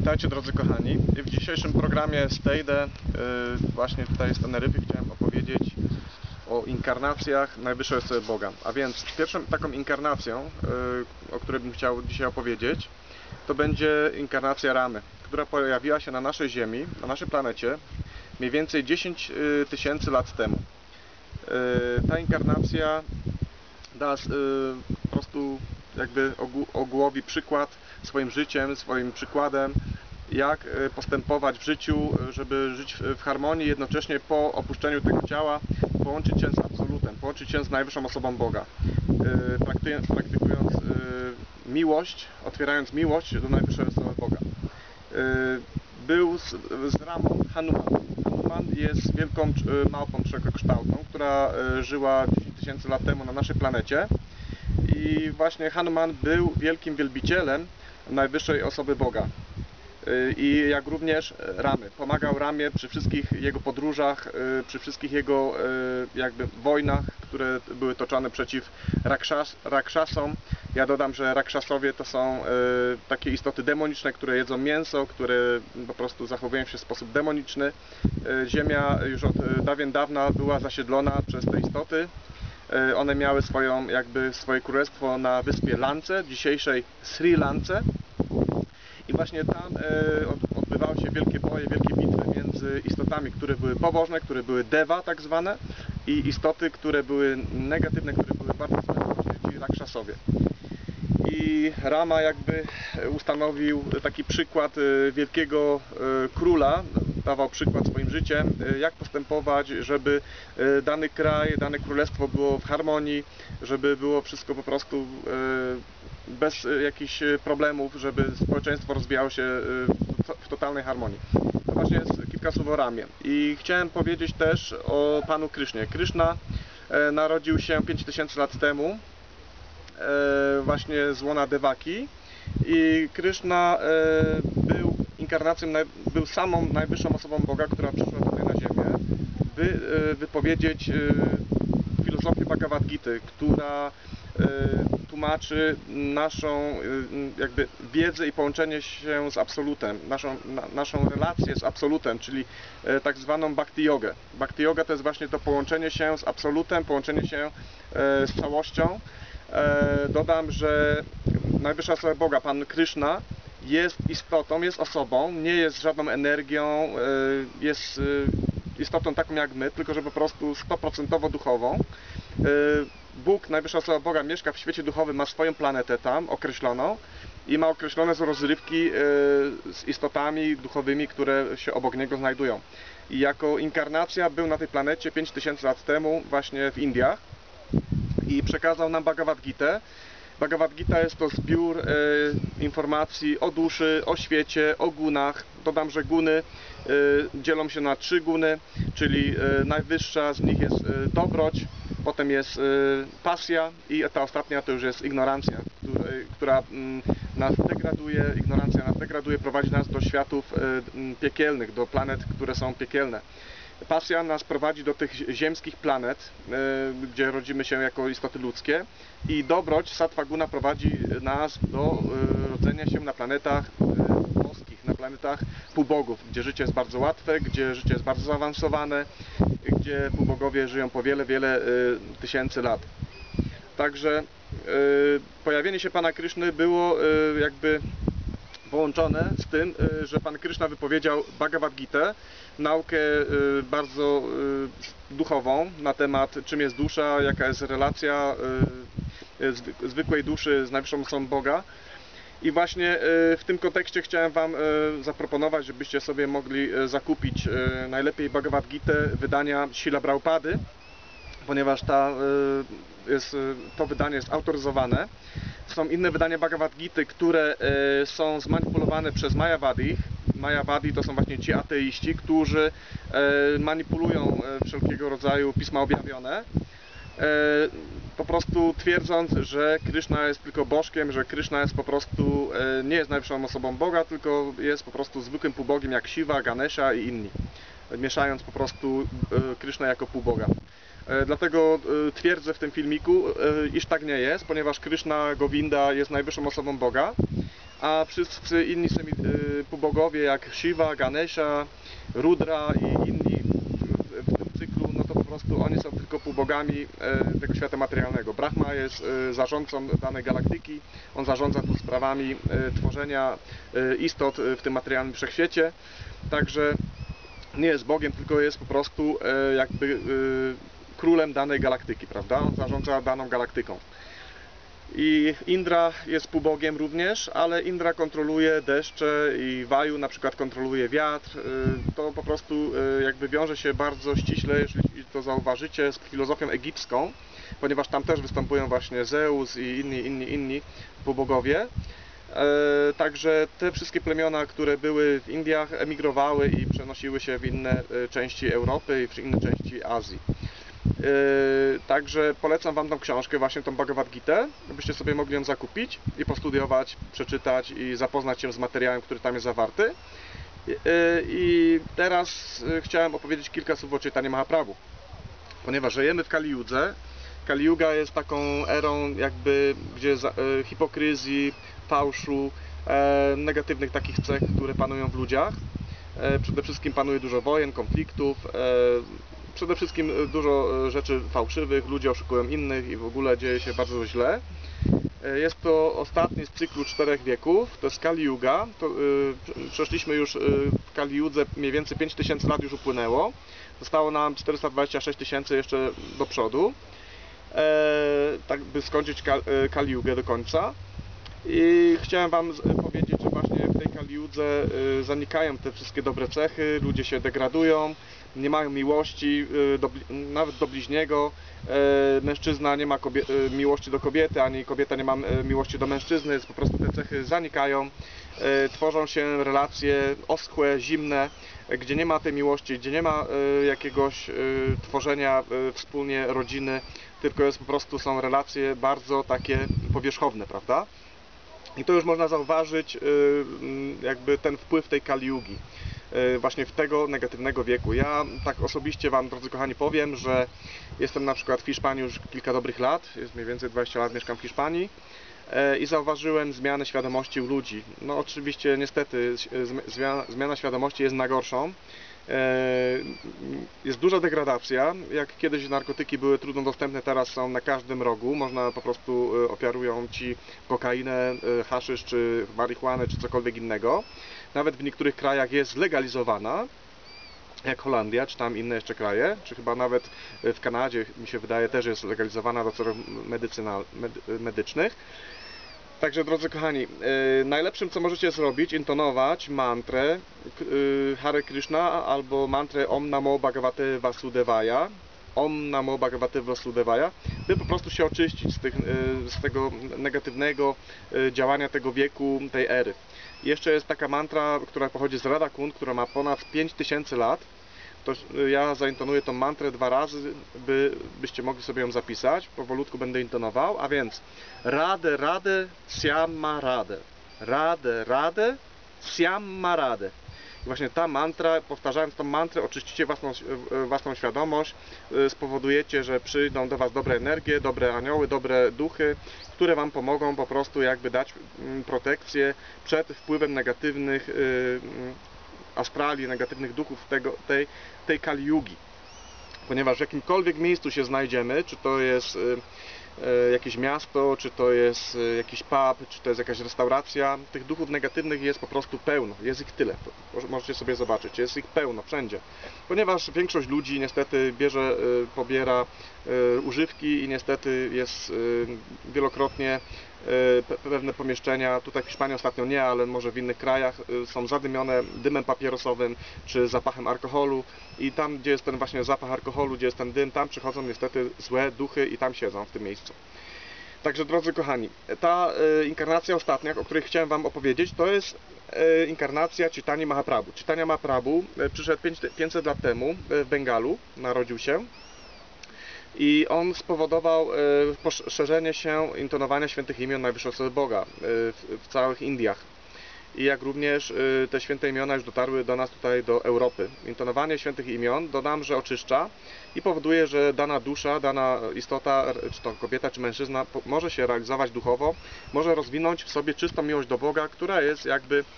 Witajcie drodzy kochani. W dzisiejszym programie Stayde, właśnie tutaj z Teneryfy, chciałem opowiedzieć o inkarnacjach najwyższej osoby Boga. A więc pierwszą taką inkarnacją, o której bym chciał dzisiaj opowiedzieć, to będzie inkarnacja Ramy, która pojawiła się na naszej Ziemi, na naszej planecie mniej więcej 10 tysięcy lat temu. Ta inkarnacja da po prostu jakby ogłowi przykład swoim życiem, swoim przykładem, jak postępować w życiu, żeby żyć w harmonii, jednocześnie po opuszczeniu tego ciała połączyć się z Absolutem, połączyć się z najwyższą osobą Boga, praktykując miłość, otwierając miłość do najwyższej osoby Boga. Był z Ramą Hanuman. Hanuman jest wielką małpą szerokokształtną, która żyła 10 tysięcy lat temu na naszej planecie. I właśnie Hanuman był wielkim wielbicielem najwyższej osoby Boga. I jak również Ramy. Pomagał Ramie przy wszystkich jego podróżach, przy wszystkich jego jakby wojnach, które były toczone przeciw Rakszasom. Ja dodam, że Rakszasowie to są takie istoty demoniczne, które jedzą mięso, które po prostu zachowują się w sposób demoniczny. Ziemia już od dawien dawna była zasiedlona przez te istoty. One miały swoje królestwo na wyspie Lance, dzisiejszej Sri Lance. I właśnie tam odbywały się wielkie boje, wielkie bitwy między istotami, które były pobożne, które były Deva tak zwane, i istoty, które były negatywne, które były bardzo złe, ci Rakszasowie. I Rama jakby ustanowił taki przykład wielkiego króla, dawał przykład swoim życiem, jak postępować, żeby dany kraj, dane królestwo było w harmonii, żeby było wszystko po prostu bez jakichś problemów, żeby społeczeństwo rozwijało się w totalnej harmonii. To właśnie jest kilka słów o Ramie. I chciałem powiedzieć też o Panu Krysznie. Kryszna narodził się 5000 lat temu właśnie z łona Devaki i Kryszna był inkarnacją, był samą najwyższą osobą Boga, która przyszła tutaj na ziemię, by wypowiedzieć filozofię Bhagavad Gity, która tłumaczy naszą jakby wiedzę i połączenie się z Absolutem, naszą relację z Absolutem, czyli tak zwaną Bhakti Jogę. Bhakti Yoga to jest właśnie to połączenie się z Absolutem, połączenie się z całością. Dodam, że najwyższa osoba Boga, Pan Kryszna, jest istotą, jest osobą, nie jest żadną energią, jest istotą taką jak my, tylko że po prostu 100% duchową. Bóg, najwyższa osoba Boga, mieszka w świecie duchowym, ma swoją planetę tam określoną i ma określone rozrywki z istotami duchowymi, które się obok niego znajdują. I jako inkarnacja był na tej planecie 5000 lat temu właśnie w Indiach i przekazał nam Bhagavad Gitę. Bhagavad Gita jest to zbiór informacji o duszy, o świecie, o gunach. Dodam, że guny dzielą się na 3 guny, czyli najwyższa z nich jest dobroć, potem jest pasja i ta ostatnia to już jest ignorancja, która nas degraduje, ignorancja nas degraduje, prowadzi nas do światów piekielnych, do planet, które są piekielne. Pasja nas prowadzi do tych ziemskich planet, gdzie rodzimy się jako istoty ludzkie, i dobroć, sattva guna, prowadzi nas do rodzenia się na planetach boskich, na planetach półbogów, gdzie życie jest bardzo łatwe, gdzie życie jest bardzo zaawansowane, gdzie półbogowie żyją po wiele, wiele tysięcy lat. Także pojawienie się Pana Kryszny było jakby połączone z tym, że Pan Kryszna wypowiedział Bhagavad Gitę, naukę bardzo duchową na temat, czym jest dusza, jaka jest relacja zwykłej duszy z najwyższą osobą Boga. I właśnie w tym kontekście chciałem Wam zaproponować, żebyście sobie mogli zakupić najlepiej Bhagavad Gitę wydania Śrīla Prabhupady, ponieważ to wydanie jest autoryzowane. Są inne wydania Bhagavad Gity, które są zmanipulowane przez Mayavadich. Mayavadi to są właśnie ci ateiści, którzy manipulują wszelkiego rodzaju pisma objawione, po prostu twierdząc, że Kryszna jest tylko bożkiem, że Kryszna jest po prostu nie jest najwyższą osobą Boga, tylko jest po prostu zwykłym półbogiem jak Shiva, Ganesha i inni, mieszając po prostu Krysznę jako półboga. Dlatego twierdzę w tym filmiku, iż tak nie jest, ponieważ Kryszna Govinda jest najwyższą osobą Boga, a wszyscy inni półbogowie jak Shiva, Ganesha, Rudra i inni w tym cyklu, no to po prostu oni są tylko półbogami tego świata materialnego. Brahma jest zarządcą danej galaktyki, on zarządza tu sprawami tworzenia istot w tym materialnym wszechświecie, także nie jest Bogiem, tylko jest po prostu jakby królem danej galaktyki, prawda? On zarządza daną galaktyką. I Indra jest półbogiem również, ale Indra kontroluje deszcze i Vaju na przykład kontroluje wiatr. To po prostu jakby wiąże się bardzo ściśle, jeśli to zauważycie, z filozofią egipską, ponieważ tam też występują właśnie Zeus i inni półbogowie. Także te wszystkie plemiona, które były w Indiach, emigrowały i przenosiły się w inne części Europy i w inne części Azji. Także polecam Wam tą książkę, właśnie tą Bhagavad Gitę, abyście sobie mogli ją zakupić i postudiować, przeczytać i zapoznać się z materiałem, który tam jest zawarty. I teraz chciałem opowiedzieć kilka słów o Chaitanya Mahaprabhu, ponieważ żyjemy w Kali Judze. Kali Yuga jest taką erą jakby, gdzie hipokryzji, fałszu, negatywnych takich cech, które panują w ludziach. Przede wszystkim panuje dużo wojen, konfliktów, przede wszystkim dużo rzeczy fałszywych, ludzie oszukują innych i w ogóle dzieje się bardzo źle. Jest to ostatni z cyklu 4 wieków, to jest Kali Yuga. Przeszliśmy już w Kali Judze mniej więcej 5000 lat już upłynęło. Zostało nam 426 tysięcy jeszcze do przodu, tak by skończyć Kali Jugę do końca. I chciałem Wam powiedzieć, że właśnie w tej Kali Judze zanikają te wszystkie dobre cechy, ludzie się degradują, nie mają miłości nawet do bliźniego, mężczyzna nie ma miłości do kobiety, ani kobieta nie ma miłości do mężczyzny, więc po prostu te cechy zanikają, tworzą się relacje oschłe, zimne, gdzie nie ma tej miłości, gdzie nie ma jakiegoś tworzenia wspólnie rodziny, tylko jest po prostu są relacje bardzo takie powierzchowne, prawda? I to już można zauważyć jakby ten wpływ tej Kali Jugi, właśnie w tego negatywnego wieku. Ja tak osobiście Wam, drodzy kochani, powiem, że jestem na przykład w Hiszpanii już kilka dobrych lat, jest mniej więcej 20 lat mieszkam w Hiszpanii i zauważyłem zmianę świadomości u ludzi. No oczywiście niestety zmiana świadomości jest na gorszą. Jest duża degradacja, jak kiedyś narkotyki były trudno dostępne, teraz są na każdym rogu, można po prostu ofiarują Ci kokainę, haszysz, czy marihuanę, czy cokolwiek innego. Nawet w niektórych krajach jest zlegalizowana, jak Holandia, czy tam inne jeszcze kraje, czy chyba nawet w Kanadzie, mi się wydaje, też jest legalizowana do celów medycznych. Także drodzy kochani, najlepszym co możecie zrobić, intonować mantrę Hare Krishna albo mantrę Om Namo Bhagavate Vasudevaya, Om Namo Bhagavate Vasudevaya, by po prostu się oczyścić z tego negatywnego działania tego wieku, tej ery. Jeszcze jest taka mantra, która pochodzi z Radha Kund, która ma ponad 5000 lat. To ja zaintonuję tą mantrę 2 razy, byście mogli sobie ją zapisać. Powolutku będę intonował, a więc Radhe Radhe Syama Radhe, Radhe Radhe Syama Radhe. I właśnie ta mantra, powtarzając tą mantrę, oczyścicie własną świadomość, spowodujecie, że przyjdą do Was dobre energie, dobre anioły, dobre duchy, które Wam pomogą po prostu jakby dać protekcję przed wpływem negatywnych astrali, negatywnych duchów tej Kali Jugi. Ponieważ w jakimkolwiek miejscu się znajdziemy, czy to jest jakieś miasto, czy to jest jakiś pub, czy to jest jakaś restauracja, tych duchów negatywnych jest po prostu pełno, jest ich tyle, możecie sobie zobaczyć, jest ich pełno wszędzie. Ponieważ większość ludzi niestety pobiera używki i niestety jest wielokrotnie pewne pomieszczenia, tutaj w Hiszpanii ostatnio nie, ale może w innych krajach są zadymione dymem papierosowym czy zapachem alkoholu i tam, gdzie jest ten właśnie zapach alkoholu, gdzie jest ten dym, tam przychodzą niestety złe duchy i tam siedzą w tym miejscu. Także drodzy kochani, ta inkarnacja ostatnia, o której chciałem Wam opowiedzieć, to jest inkarnacja Chaitanya Mahaprabhu. Chaitanya Mahaprabhu przyszedł 500 lat temu w Bengalu, narodził się. I on spowodował poszerzenie się intonowania świętych imion Najwyższej Osoby Boga w całych Indiach. i jak również te święte imiona już dotarły do nas tutaj, do Europy. Intonowanie świętych imion, dodam, że oczyszcza i powoduje, że dana dusza, dana istota, czy to kobieta, czy mężczyzna, może się realizować duchowo, może rozwinąć w sobie czystą miłość do Boga, która jest jakby